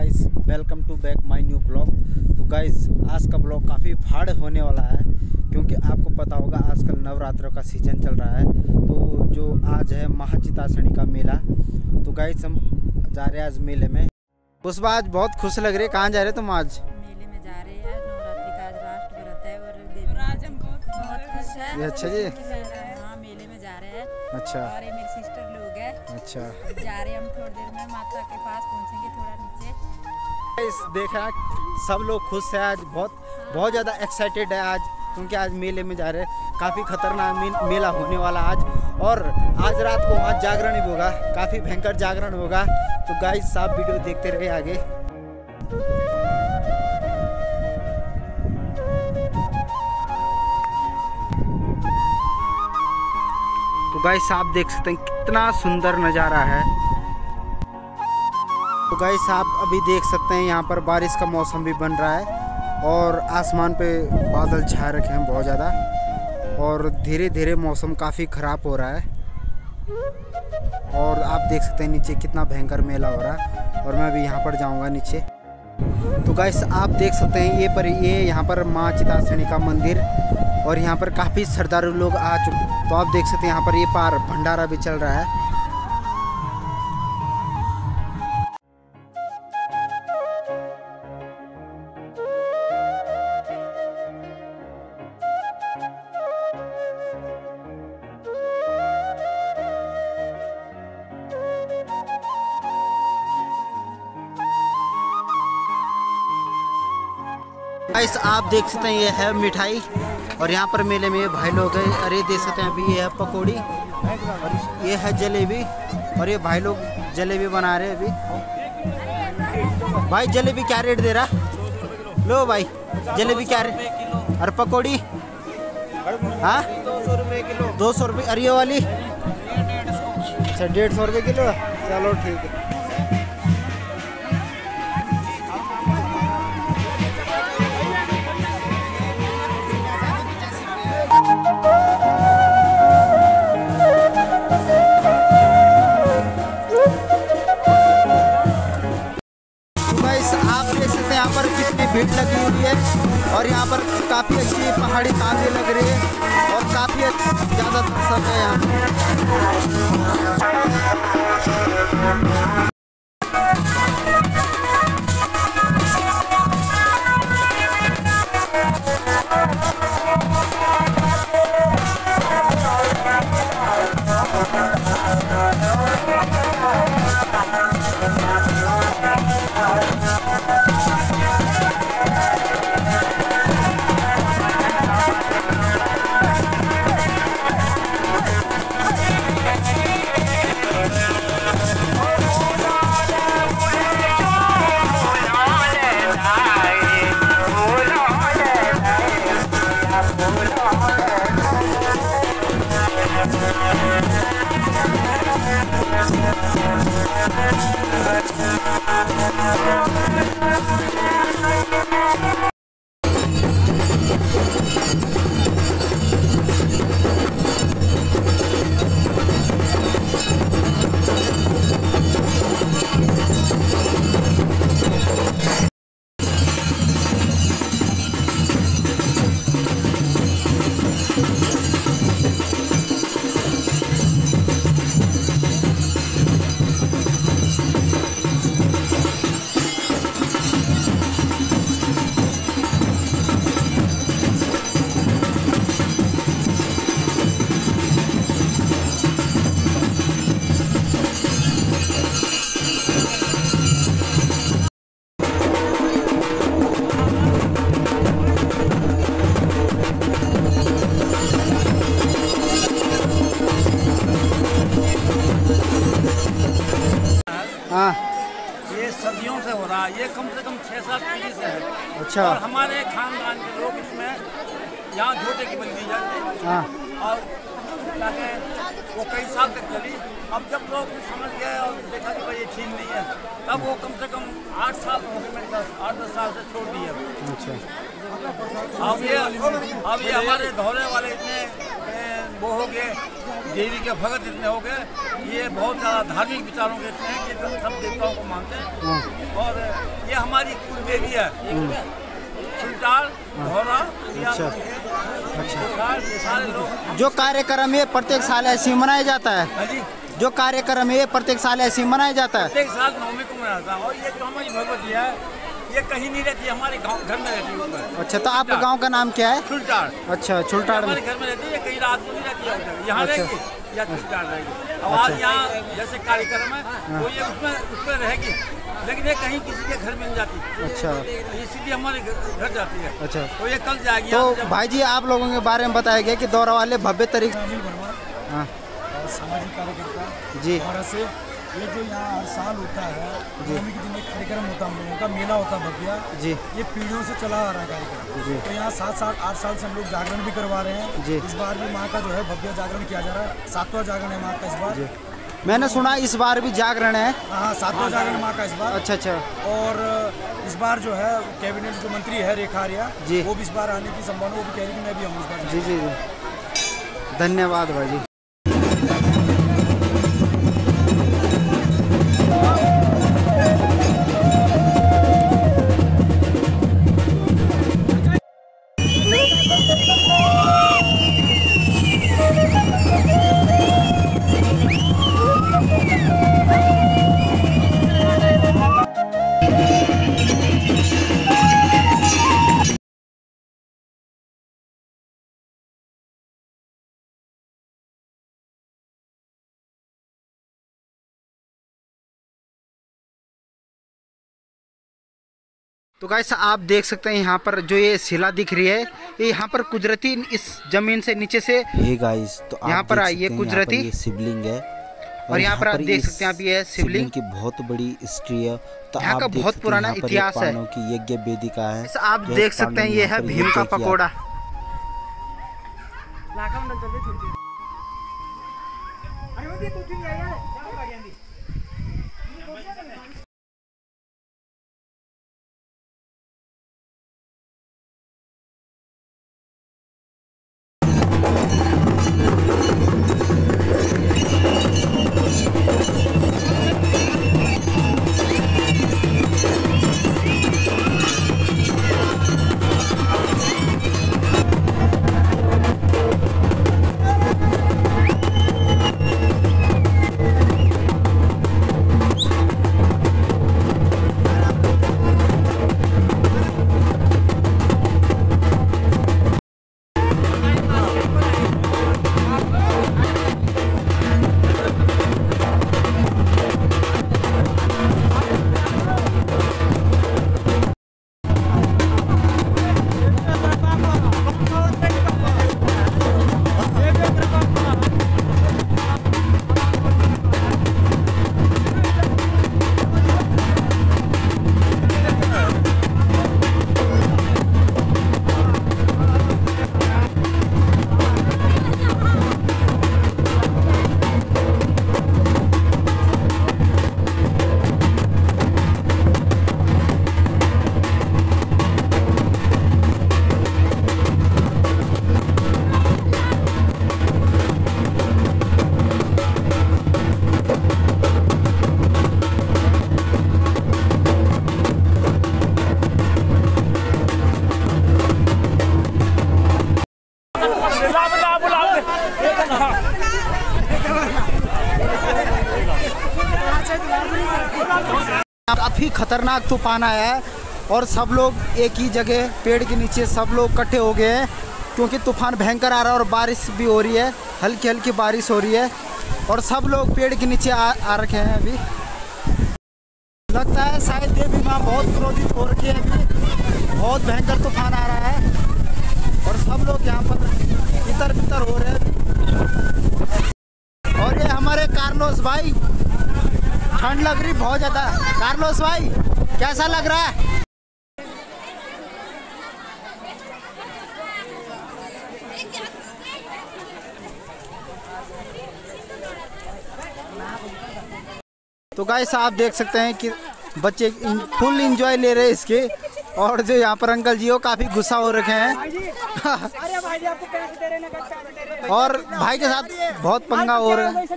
Guys, welcome to back my new blog. तो guys, आज का ब्लॉग काफ़ी फाड़ होने वाला है क्योंकि आपको पता होगा आजकल नवरात्रों का सीज़न चल रहा है। तो जो आज है महाचितासनी का मेला, तो गाइस हम जा रहे हैं आज मेले में। उस बार आज बहुत खुश लग रही है। कहाँ जा रहे तुम आज? मेले में जा रहे हैं। नवरात्रि का आज लास्ट व्रत है और आज हम बहुत खुश हैं। ये अच्छा जी। हाँ, मेले में जा रहे हैं। अच्छा। और ये मेरी सिस्टर लोग हैं। अच्छा, जा रहे हैं हम थोड़ी देर में माता के पास पहुंचेंगे, थोड़ा नीचे। इस देखा सब लोग खुश है आज, बहुत ज़्यादा एक्साइटेड है आज क्योंकि आज मेले में जा रहे हैं। काफ़ी खतरनाक मेला होने वाला आज, और आज रात को वहाँ जागरण भी होगा, काफ़ी भयंकर जागरण होगा। तो गाइस, आप वीडियो देखते रहिए आगे। तो गाइस, आप देख सकते हैं कितना सुंदर नज़ारा है। तो गाइस, आप अभी देख सकते हैं यहाँ पर बारिश का मौसम भी बन रहा है और आसमान पे बादल छाए रखे हैं बहुत ज़्यादा, और धीरे धीरे मौसम काफ़ी ख़राब हो रहा है। और आप देख सकते हैं नीचे कितना भयंकर मेला हो रहा है, और मैं अभी यहाँ पर जाऊँगा नीचे। तो गाइस, आप देख सकते हैं ये यहाँ पर माँ चितासनी का मंदिर, और यहाँ पर काफ़ी श्रद्धालु लोग आ चुके। तो आप देख सकते हैं यहाँ पर ये पार भंडारा भी चल रहा है। गाइस, आप देख सकते हैं ये है मिठाई, और यहाँ पर मेले में भाई लोग हैं। अरे देख सकते हैं अभी ये है पकौड़ी, और ये है जलेबी, और ये भाई लोग जलेबी बना रहे हैं अभी। भाई जलेबी क्या रेट दे रहा? लो भाई, जलेबी क्या रेट? और पकौड़ी? हाँ, 200 रुपये किलो। 200 रुपये। अरे ये वाली? अच्छा, 150 रुपये किलो। चलो ठीक है। आप देख सकते हैं यहाँ पर कितनी भीड़ लगी हुई है, और यहाँ पर काफ़ी अच्छी पहाड़ी तांगे लग रही है, और काफ़ी ज़्यादा दर्शक है यहाँ। हाँ, ये सदियों से हो रहा है। ये कम से कम 6-7 पीढ़ी से है। अच्छा। और हमारे खानदान के लोग इसमें यहाँ झूठे की बलि दी जाती है। हाँ। और ताकि वो कई साल तक चली। अब जब लोग समझ गए और देखा कि भाई ये ठीक नहीं है, तब वो कम से कम 8 साल हो गए, मेरे 8-10 साल से छोड़ दिए। अच्छा। अब ये हमारे धौले वाले इतने वो हो गए, देवी के भगत इतने हो गए, ये बहुत ज़्यादा धार्मिक विचारों के इतने हैं कि सब देवताओं को मानते हैं। और ये हमारी कुल देवी है, सुल्तान घोड़ा। अच्छा ये सारे लोग जो कार्यक्रम ये प्रत्येक साल ऐसे मनाया जाता है, जी जो कार्यक्रम ये प्रत्येक साल ऐसे मनाया जाता है। प्रत्येक साल नवमी को मनाता है। और ये जो हमारी भगवती है ये कहीं नहीं रहती, हमारे गांव घर में रहती है ऊपर। अच्छा, तो आपके गांव का नाम क्या है? छुलटाड़। अच्छा, छुलटाड़ में हमारे घर में रहती है, कहीं रात को नहीं रहती है, यहाँ अच्छा। रहेगी या छुलटाड़ रहेगी। अब आज यहाँ जैसे कार्यक्रम है तो ये उसमें रहेगी, लेकिन ये कहीं किसी के घर मिल जाती है। अच्छा, इसीलिए हमारे घर जाती है। अच्छा, तो ये कल जाएगी। तो भाई जी आप लोगों के बारे में बताया गया कि दौरा वाले भव्य तरीके। हाँ सामाजिक कार्यकर्ता जी, और से ये जो यहाँ हर साल होता है, नवमी के दिन एक कार्यक्रम होता है, हम लोगों का मेला होता है भव्य जी ये पीढ़ियों से चला आ रहा है कार्यक्रम। जी। तो यहाँ 7 साल 8 साल से हम लोग जागरण भी करवा रहे हैं जी। इस बार भी माँ का जो है भव्य जागरण किया जा रहा है। 7वां जागरण है माँ का इस बार। मैंने सुना इस बार भी जागरण है। हाँ, 7वां जागरण माँ का इस बार। अच्छा अच्छा। और इस बार जो है कैबिनेट जो मंत्री है रेखा आर्या जी, वो भी इस बार आने की संभावना, वो भी कह रही कि मैं भी आऊँ इस बार। जी जी जी, धन्यवाद भाई जी। तो गाइस आप देख सकते हैं यहाँ पर जो ये शिला दिख रही है, ये यहाँ पर कुदरती इस जमीन से नीचे से ये गाइस तो यहाँ पर आई है कुदरती शिवलिंग है। और यहाँ पर आप देख सकते हैं आप ये शिवलिंग की बहुत बड़ी हिस्ट्री है। तो यहाँ का बहुत पुराना इतिहास है कि यज्ञ वेदिका है। आप देख सकते हैं ये है भीम का पकोड़ा। काफी खतरनाक तूफान आया है और सब लोग एक ही जगह पेड़ के नीचे सब लोग इकट्ठे हो गए हैं क्योंकि तूफान भयंकर आ रहा है और बारिश भी हो रही है, हल्की हल्की बारिश हो रही है और सब लोग पेड़ के नीचे आ रखे हैं। अभी लगता है शायद देवी माँ बहुत क्रोधित हो रखी है, अभी बहुत भयंकर तूफान आ रहा है और सब लोग यहाँ पर इतर बितर हो रहे हैं। और ये हमारे कार्लोस भाई, ठंड लग रही बहुत ज़्यादा। कार्लोस भाई कैसा लग रहा है? तो गाइस आप देख सकते हैं कि बच्चे फुल एंजॉय ले रहे हैं इसके, और जो यहाँ पर अंकल जी हो काफ़ी गुस्सा हो रखे हैं। और भाई के साथ बहुत पंगा हो रहा है,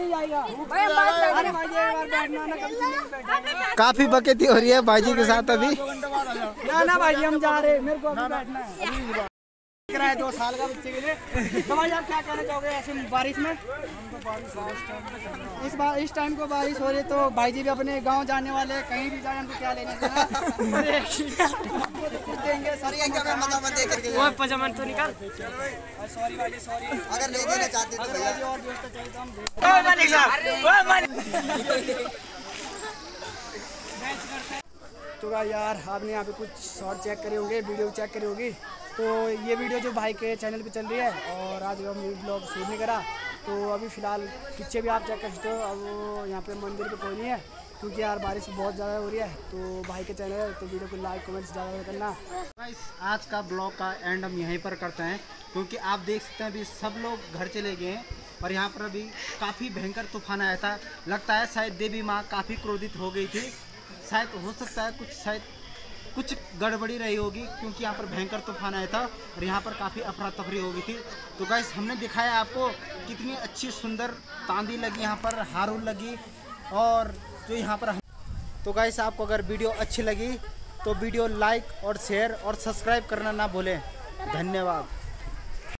काफी बकेती हो रही है भाई जी के साथ अभी। ना भाई हम जा रहे, मेरे को अभी बैठना है। 2 साल का बच्चे के लिए। तो भाई आप क्या कहना चाहोगे ऐसे बारिश में? इस टाइम को बारिश हो रही है तो भाई जी भी अपने गांव जाने वाले हैं, कहीं भी जाए हमको क्या लेना देंगे। पजामन तो निकाल। सॉरी भाई सॉरी, अगर ले देना चाहते तो भैया और दोस्त चाहिए तो हम तो यार आपने यहाँ पे कुछ शॉर्ट चेक करे होंगे, वीडियो चेक करी होगी। तो ये वीडियो जो भाई के चैनल पे चल रही है और आज हम ब्लॉग शूट नहीं करा, तो अभी फ़िलहाल पीछे भी आप चेक कर सकते हो। अब वो यहाँ पे मंदिर पे कोई नहीं है क्योंकि यार बारिश बहुत ज़्यादा हो रही है। तो भाई के चैनल है तो वीडियो को लाइक कमेंट्स ज़्यादा करना। गाइस आज का ब्लॉग का एंड हम यहीं पर करते हैं क्योंकि आप देख सकते हैं अभी सब लोग घर चले गए हैं और यहाँ पर अभी काफ़ी भयंकर तूफान आया था। लगता है शायद देवी माँ काफ़ी क्रोधित हो गई थी, शायद हो सकता है कुछ गड़बड़ी रही होगी क्योंकि यहाँ पर भयंकर तूफान आया था और यहाँ पर काफ़ी अफरा तफरी हो गई थी। तो गाइस हमने दिखाया आपको कितनी अच्छी सुंदर तांदी लगी, यहाँ पर हारून लगी और जो यहाँ पर। तो गाइस आपको अगर वीडियो अच्छी लगी तो वीडियो लाइक और शेयर और सब्सक्राइब करना ना भूलें। धन्यवाद।